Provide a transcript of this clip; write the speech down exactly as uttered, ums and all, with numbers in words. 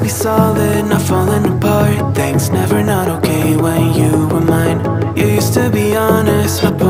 be solid, not falling apart. Things never not okay when you were mine. You used to be honest, but